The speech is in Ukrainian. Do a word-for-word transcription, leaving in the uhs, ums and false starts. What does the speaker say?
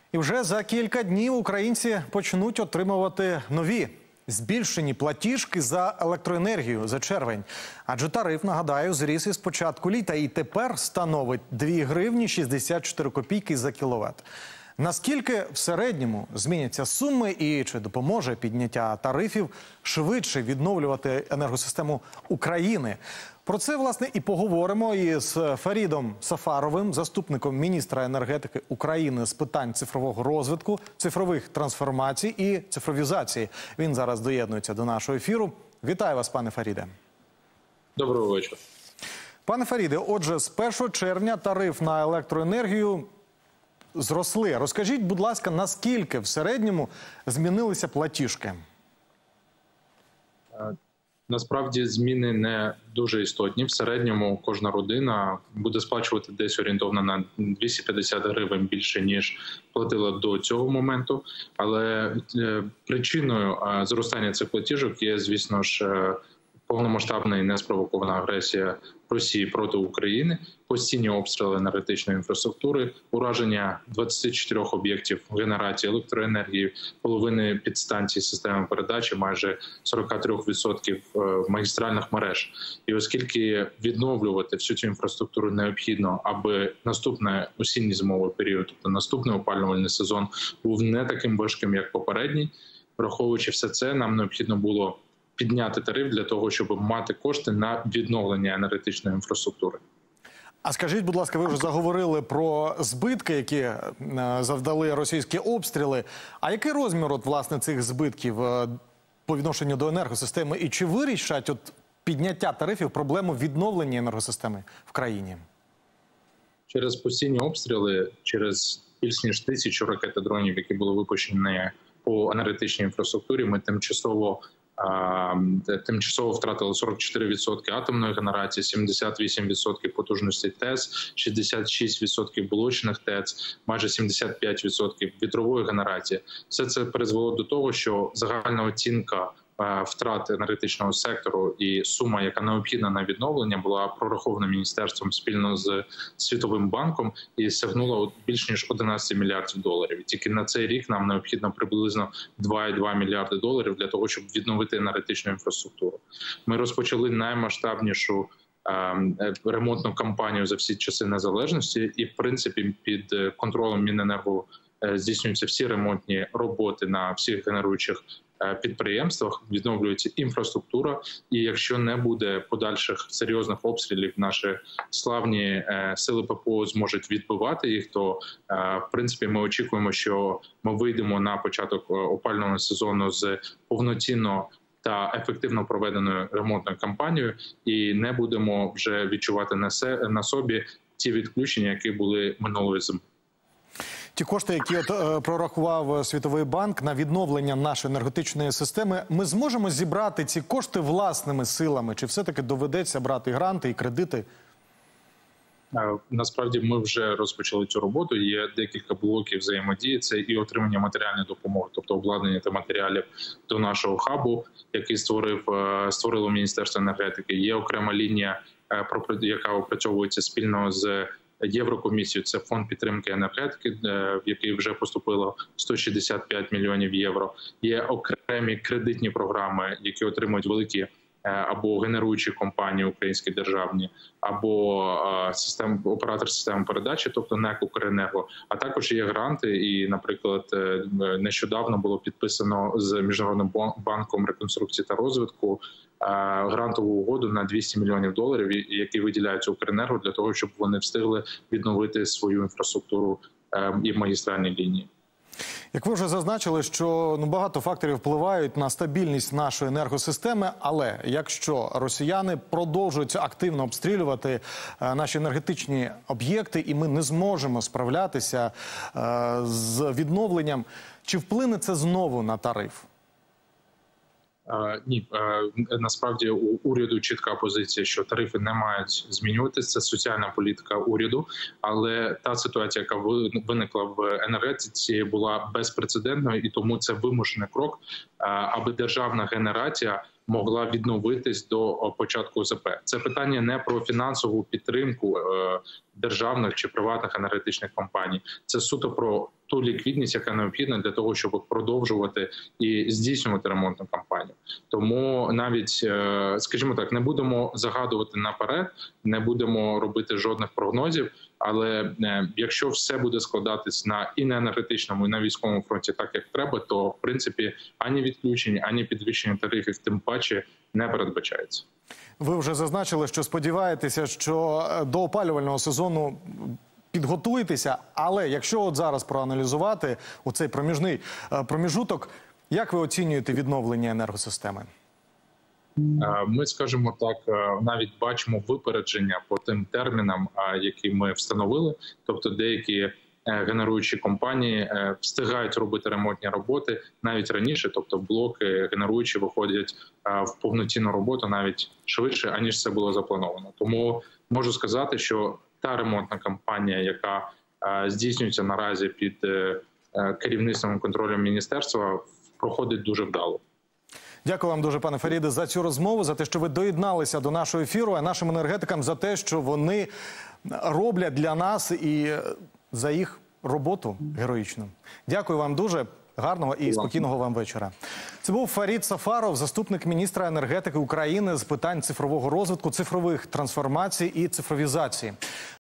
І вже за кілька днів українці почнуть отримувати нові збільшені платіжки за електроенергію за червень. Адже тариф, нагадаю, зріс із початку літа і тепер становить дві гривні шістдесят чотири копійки за кіловат. Наскільки в середньому зміняться суми і чи допоможе підняття тарифів швидше відновлювати енергосистему України? Про це, власне, і поговоримо із Фарідом Сафаровим, заступником міністра енергетики України з питань цифрового розвитку, цифрових трансформацій і цифровізації. Він зараз доєднується до нашого ефіру. Вітаю вас, пане Фаріде. Доброго вечора. Пане Фаріде, отже, з першого червня тариф на електроенергію зросли. Розкажіть, будь ласка, наскільки в середньому змінилися платіжки? Насправді зміни не дуже істотні. В середньому кожна родина буде сплачувати десь орієнтовно на двісті п'ятдесят гривень більше, ніж платила до цього моменту. Але причиною зростання цих платіжок є, звісно ж, повномасштабна і неспровокована агресія Росії проти України, постійні обстріли енергетичної інфраструктури, ураження двадцяти чотирьох об'єктів генерації електроенергії, половини підстанцій системи передачі, майже сорок три відсотки магістральних мереж. І оскільки відновлювати всю цю інфраструктуру необхідно, аби наступний осінньо-зимовий період, тобто наступний опалювальний сезон, був не таким важким, як попередній, враховуючи все це, нам необхідно було підняти тариф для того, щоб мати кошти на відновлення енергетичної інфраструктури. А скажіть, будь ласка, ви вже заговорили про збитки, які завдали російські обстріли. А який розмір, от, власне, цих збитків по відношенню до енергосистеми? І чи вирішать от підняття тарифів проблему відновлення енергосистеми в країні? Через постійні обстріли, через більш ніж тисячу ракет та дронів, які були випущені по енергетичній інфраструктурі, ми тимчасово Тимчасово втратили сорок чотири відсотки атомної генерації, сімдесят вісім відсотків потужності ТЕЦ, шістдесят шість відсотків блочних ТЕЦ, майже сімдесят п'ять відсотків вітрової генерації. Все це призвело до того, що загальна оцінка втрат енергетичного сектору і сума, яка необхідна на відновлення, була прорахована міністерством спільно з Світовим банком і сягнула більш ніж одинадцять мільярдів доларів. І тільки на цей рік нам необхідно приблизно два цілих дві мільярди доларів для того, щоб відновити енергетичну інфраструктуру. Ми розпочали наймасштабнішу ремонтну кампанію за всі часи незалежності, і в принципі під контролем Міненерго здійснюються всі ремонтні роботи на всіх генеруючих підприємствах, відновлюється інфраструктура, і якщо не буде подальших серйозних обстрілів, наші славні сили ППО зможуть відбивати їх, то в принципі ми очікуємо, що ми вийдемо на початок опалювального сезону з повноцінно та ефективно проведеною ремонтною кампанією і не будемо вже відчувати на собі ті відключення, які були минулої зими. Ті кошти, які от, е, прорахував Світовий банк на відновлення нашої енергетичної системи, ми зможемо зібрати ці кошти власними силами? Чи все-таки доведеться брати гранти і кредити? Насправді ми вже розпочали цю роботу. Є декілька блоків взаємодії. Це і отримання матеріальної допомоги, тобто обладнання та матеріалів до нашого хабу, який створив створило Міністерство енергетики. Є окрема лінія, яка опрацьовується спільно з Єврокомісію, це фонд підтримки енергетики, в який вже поступило сто шістдесят п'ять мільйонів євро. Є окремі кредитні програми, які отримують великі або генеруючі компанії українські державні, або систем, оператор системи передачі, тобто НЕК «Укренерго». А також є гранти, і, наприклад, нещодавно було підписано з Міжнародним банком реконструкції та розвитку грантову угоду на двісті мільйонів доларів, які виділяються «Укренерго» для того, щоб вони встигли відновити свою інфраструктуру і магістральні лінії. Як ви вже зазначили, що ну, багато факторів впливають на стабільність нашої енергосистеми, але якщо росіяни продовжують активно обстрілювати е, наші енергетичні об'єкти, і ми не зможемо справлятися е, з відновленням, чи вплине це знову на тариф? Ні, насправді у уряду чітка позиція, що тарифи не мають змінюватися. Це соціальна політика уряду, але та ситуація, яка виникла в енергетиці, була безпрецедентною, і тому це вимушений крок, аби державна генерація могла відновитись до початку О З П. Це питання не про фінансову підтримку державних чи приватних енергетичних компаній. Це суто про ту ліквідність, яка необхідна для того, щоб продовжувати і здійснювати ремонтну кампанію. Тому навіть, скажімо так, не будемо загадувати наперед, не будемо робити жодних прогнозів, але якщо все буде складатись на і на енергетичному, і на військовому фронті так, як треба, то, в принципі, ані відключень, ані підвищення тарифів тим паче не передбачається. Ви вже зазначили, що сподіваєтеся, що до опалювального сезону підготуєтеся, але якщо от зараз проаналізувати у цей проміжний проміжуток, як ви оцінюєте відновлення енергосистеми? Ми, скажімо так, навіть бачимо випередження по тим термінам, які ми встановили. Тобто деякі генеруючі компанії встигають робити ремонтні роботи навіть раніше, тобто блоки генеруючі виходять в повноцінну роботу навіть швидше, аніж це було заплановано. Тому можу сказати, що та ремонтна кампанія, яка здійснюється наразі під керівництвом і контролем міністерства, проходить дуже вдало. Дякую вам дуже, пане Фаріде, за цю розмову, за те, що ви доєдналися до нашого ефіру, а нашим енергетикам за те, що вони роблять для нас і за їх роботу героїчну. Дякую вам дуже. Гарного і спокійного вам вечора. Це був Фарід Сафаров, заступник міністра енергетики України з питань цифрового розвитку, цифрових трансформацій і цифровізації.